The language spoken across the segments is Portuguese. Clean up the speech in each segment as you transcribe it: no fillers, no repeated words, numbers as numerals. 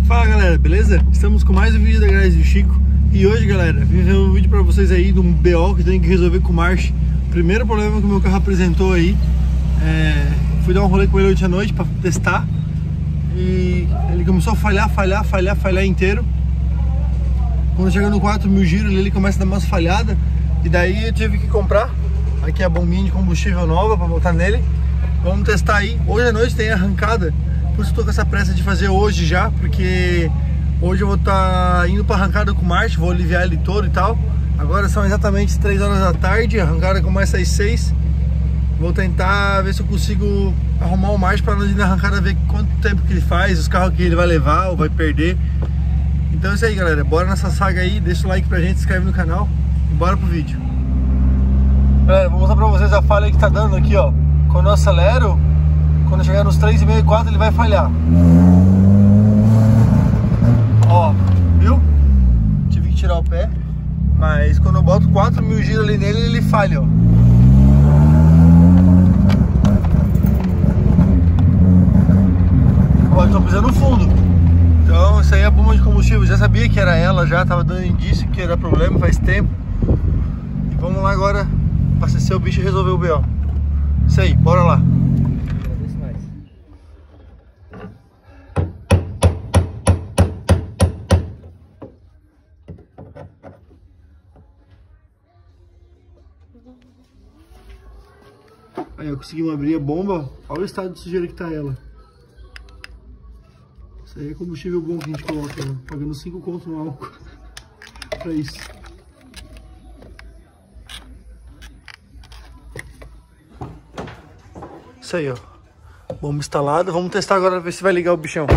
Fala galera, beleza? Estamos com mais um vídeo da Garagem do Chico. E hoje galera, vim fazer um vídeo pra vocês aí de um BO que eu tenho que resolver com o March. Primeiro problema que o meu carro apresentou aí, fui dar um rolê com ele hoje à noite pra testar. E ele começou a falhar inteiro. Quando chega no 4.000 giros ele começa a dar umas falhadas. E daí eu tive que comprar aqui a bombinha de combustível nova pra botar nele. Vamos testar aí. Hoje à noite tem arrancada. Por isso eu tô com essa pressa de fazer hoje já, porque hoje eu vou estar indo para arrancada com o March, vou aliviar ele todo e tal. Agora são exatamente 3 horas da tarde, a arrancada começa às 6. Vou tentar ver se eu consigo arrumar o March para nós ir na arrancada, ver quanto tempo que ele faz, os carros que ele vai levar ou vai perder. Então é isso aí galera, bora nessa saga aí, deixa o like pra gente, se inscreve no canal e bora pro vídeo. Galera, vou mostrar pra vocês a falha que tá dando aqui, ó. Quando eu acelero, quando chegar nos 3,5 e 4 ele vai falhar. Ó, viu? Tive que tirar o pé. Mas quando eu boto 4.000 giros ali nele, ele falha, ó. Ó, eu tô pisando no fundo. Então isso aí é a bomba de combustível. Já sabia que era ela, já tava dando indício que ia dar problema faz tempo. E vamos lá agora abastecer o bicho e resolver o BO. Isso aí, bora lá. Aí eu consegui abrir a bomba. Olha o estado de sujeira que tá ela. Isso aí é combustível bom que a gente coloca, né? Pagando 5 conto no álcool pra isso. Isso aí, ó. Bomba instalada. Vamos testar agora, ver se vai ligar o bichão.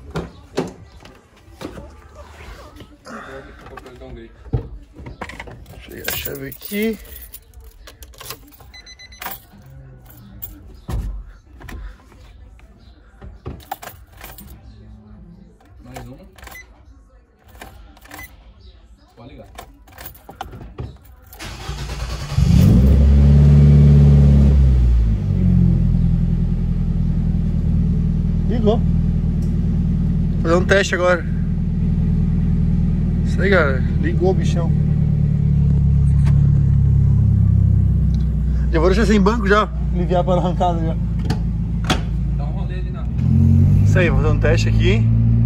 Deixa eu pegar a chave aqui. Mais uma. Pode ligar. Ligou. Vou fazer um teste agora. Isso aí, galera. Ligou o bichão. Já vou deixar sem banco já. Aliviar para a arrancada já. Dá um rolê ali na. Isso aí, vou fazer um teste aqui.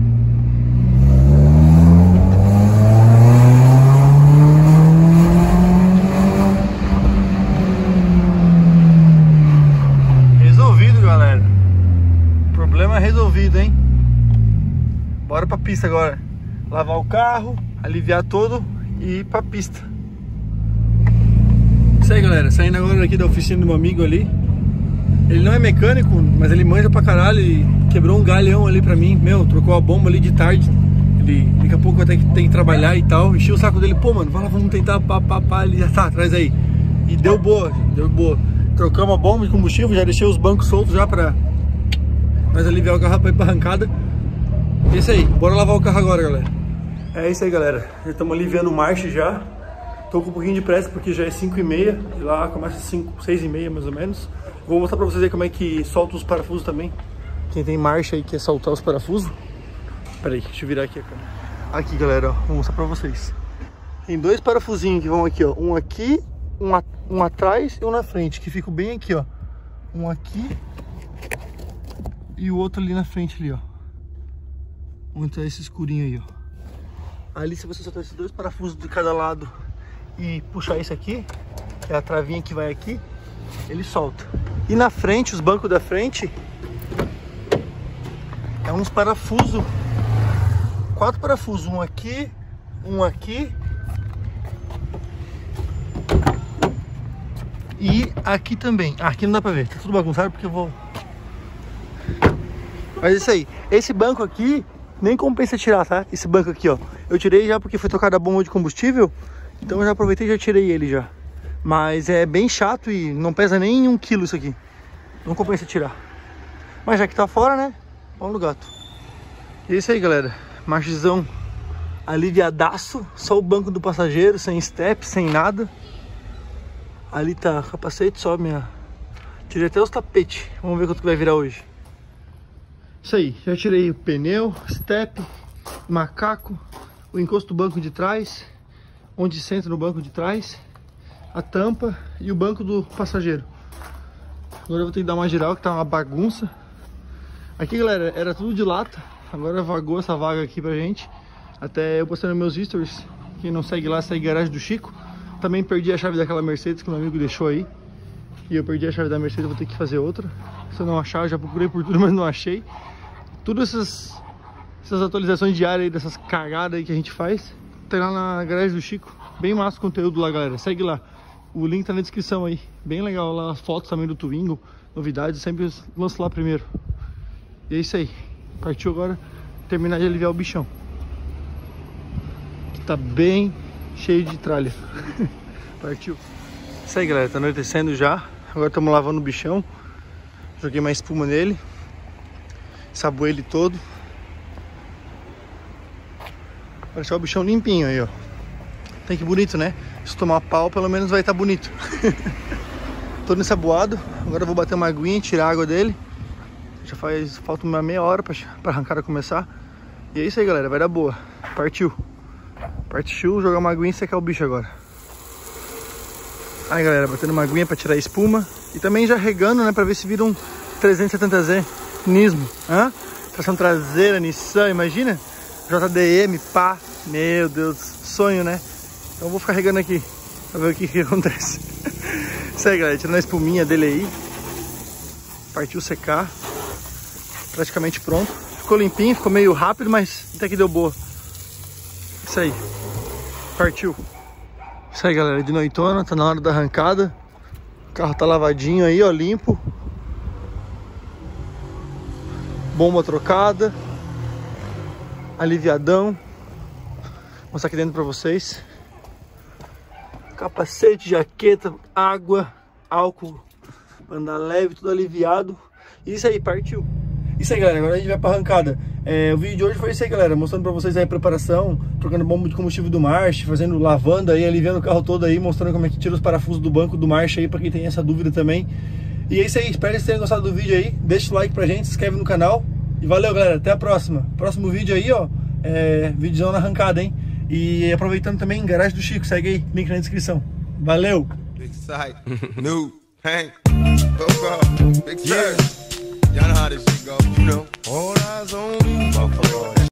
Resolvido, galera. Problema resolvido, hein? Bora pra pista agora. Lavar o carro, aliviar todo e ir pra pista. Isso aí, galera. Saindo agora aqui da oficina do meu amigo ali. Ele não é mecânico, mas ele manja pra caralho. E quebrou um galhão ali pra mim. Meu, trocou a bomba ali de tarde. Ele, daqui a pouco vai ter que trabalhar e tal. Enchi o saco dele. Pô, mano, vai lá, vamos tentar. Pá. Ele já tá atrás aí. E deu boa, deu boa. Trocamos a bomba de combustível. Já deixei os bancos soltos já pra nós aliviar o carro pra ir pra arrancada. É isso aí, bora lavar o carro agora, galera. É isso aí, galera. Já estamos aliviando o March já. Tô com um pouquinho de pressa porque já é 5h30. E lá começa 6h30 mais ou menos. Vou mostrar pra vocês aí como é que solta os parafusos também. Quem tem March aí quer soltar os parafusos. Pera aí, deixa eu virar aqui a câmera. Aqui, galera, ó, vou mostrar pra vocês. Tem 2 parafusinhos que vão aqui, ó. Um aqui, um atrás e um na frente. Que ficam bem aqui, ó. Um aqui e o outro ali na frente ali, ó. Onde tá esse escurinho aí, ó. Ali, se você soltar esses 2 parafusos de cada lado e puxar isso aqui, que é a travinha que vai aqui, ele solta. E na frente, os bancos da frente, é uns parafusos, 4 parafusos, um aqui e aqui também. Ah, aqui não dá pra ver, tá tudo bagunçado porque eu vou... Mas é isso aí, esse banco aqui nem compensa tirar, tá? Esse banco aqui, ó, eu tirei já porque foi trocada a bomba de combustível. Então eu já aproveitei e já tirei ele já. Mas é bem chato e não pesa nem 1 quilo isso aqui. Não compensa tirar. Mas já que tá fora, né? Vamos no gato. E é isso aí, galera. Marchzão aliviadaço. Só o banco do passageiro, sem step, sem nada. Ali tá o capacete, só minha... Tirei até os tapetes. Vamos ver quanto que vai virar hoje. Isso aí, já tirei o pneu, step, macaco, o encosto do banco de trás, onde senta no banco de trás, a tampa e o banco do passageiro. Agora eu vou ter que dar uma geral, que tá uma bagunça. Aqui, galera, era tudo de lata, agora vagou essa vaga aqui pra gente. Até eu postei nos meus stories, quem não segue lá, segue Garagem do Chico. Também perdi a chave daquela Mercedes que meu amigo deixou aí. E eu perdi a chave da Mercedes, vou ter que fazer outra. Se eu não achar, eu já procurei por tudo, mas não achei. Todas essas atualizações diárias aí, dessas cagadas aí que a gente faz, tem lá na Garagem do Chico. Bem massa o conteúdo lá, galera. Segue lá. O link tá na descrição aí. Bem legal lá, as fotos também do Twingo, novidades, sempre lanço lá primeiro. E é isso aí. Partiu agora terminar de aliviar o bichão, que tá bem cheio de tralha. Partiu. Isso aí, galera, tá anoitecendo já. Agora estamos lavando o bichão. Joguei mais espuma nele, saboei ele todo. Vai deixar o bichão limpinho aí, ó. Tem que bonito, né? Se tomar pau, pelo menos vai estar bonito. Todo ensaboado. Agora eu vou bater uma aguinha, tirar a água dele. Já falta uma meia hora pra arrancada começar. E é isso aí, galera, vai dar boa. Partiu. Partiu, jogar uma aguinha e secar o bicho agora. Aí, galera, batendo uma aguinha pra tirar a espuma. E também já regando, né, pra ver se vira um 370Z Nismo. Hã? Tração traseira, Nissan, imagina? JDM, pá. Meu Deus, sonho, né? Então eu vou ficar regando aqui pra ver o que acontece. Isso aí, galera, tirando a espuminha dele aí. Partiu secar. Praticamente pronto. Ficou limpinho, ficou meio rápido, mas até que deu boa. Isso aí. Partiu. Isso aí, galera, de noitona, tá na hora da arrancada. O carro tá lavadinho aí, ó, limpo. Bomba trocada. Aliviadão. Vou mostrar aqui dentro pra vocês. Capacete, jaqueta, água, álcool, andar leve, tudo aliviado. Isso aí, partiu. Isso aí, galera, agora a gente vai pra arrancada. O vídeo de hoje foi isso aí, galera, mostrando pra vocês aí a preparação, trocando bomba de combustível do March, fazendo lavando aí, aliviando o carro todo aí, mostrando como é que tira os parafusos do banco do March aí, pra quem tem essa dúvida também. E é isso aí, espero que vocês tenham gostado do vídeo aí, deixa o like pra gente, se inscreve no canal. E valeu, galera, até a próxima. Próximo vídeo aí, ó, vídeozão na arrancada, hein. E aproveitando também, Garagem do Chico, segue aí, link na descrição. Valeu! Big sight, new, Hank, go, big sight. Y'all know how this shit go, you know. All eyes on me, motherfucker.